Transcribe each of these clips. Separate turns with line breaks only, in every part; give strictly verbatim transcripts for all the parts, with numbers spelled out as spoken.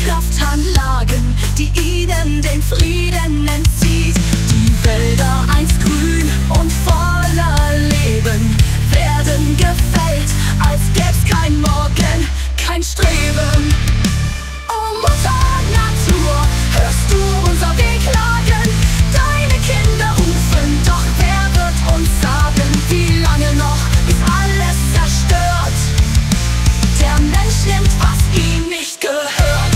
Atomkraftanlagen, die ihnen den Frieden entzieht. Die Wälder, einst grün und voller Leben, werden gefällt, als gäb's kein Morgen, kein Streben. Oh Mutter Natur, hörst du unser Wehklagen? Deine Kinder rufen, doch wer wird uns sagen, wie lange noch, bis alles zerstört? Der Mensch nimmt, was ihm nicht gehört.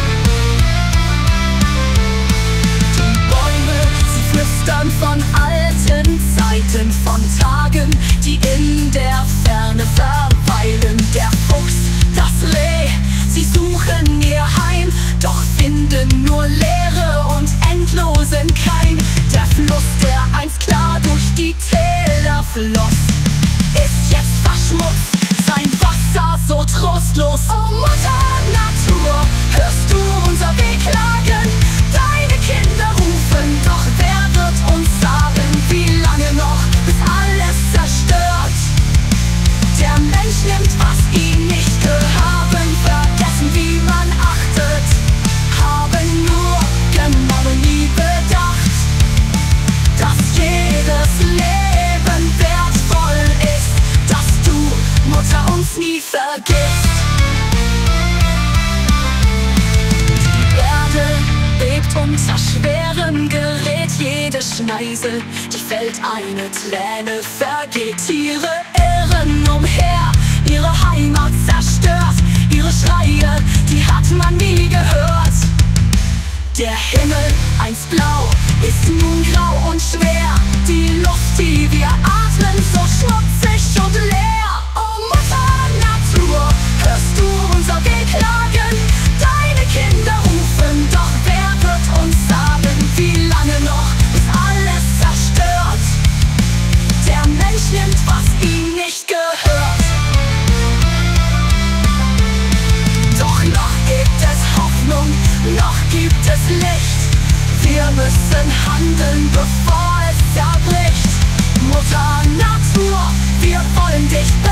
Die Bäume, sie flüstern von alten Zeiten, von Tagen, die in der Ferne verweilen. Der Fuchs, das Reh, sie suchen ihr Heim, doch finden nur Leere und endlosen Keim. Der Fluss, der einst klar durch die Täler floss, ist jetzt verschmutzt, sein Wasser so trostlos. Oh Mutter Natur, hörst du unser Wehklagen? Deine Kinder rufen, doch wer wird uns sagen, wie lange noch, bis alles zerstört? Der Mensch nimmt, was ihm nicht gehört. Haben vergessen, wie man achtet, haben nur genommen, nie bedacht, dass jedes Leben wertvoll ist, dass du, Mutter, uns nie vergisst. Die Erde bebt unter schwerem Gerät, jede Schneise, die fällt, eine Träne vergeht. Tiere irren umher, ihre Heimat zerstört, ihre Schreie, die hat man nie gehört. Der Himmel, einst blau, ist nun grau und schwer, die Luft, die wir atmen, so schmutzig und leer. Oh Mutter Natur, hörst du unser Wehklagen? Deine Kinder rufen, doch wer wird uns sagen, wie lange noch, bis alles zerstört? Der Mensch nimmt, was ihm nicht gehört. Doch noch gibt es Hoffnung, noch gibt es Licht. Wir müssen handeln, bevor es zerbricht. Mutter Natur, wir wollen dich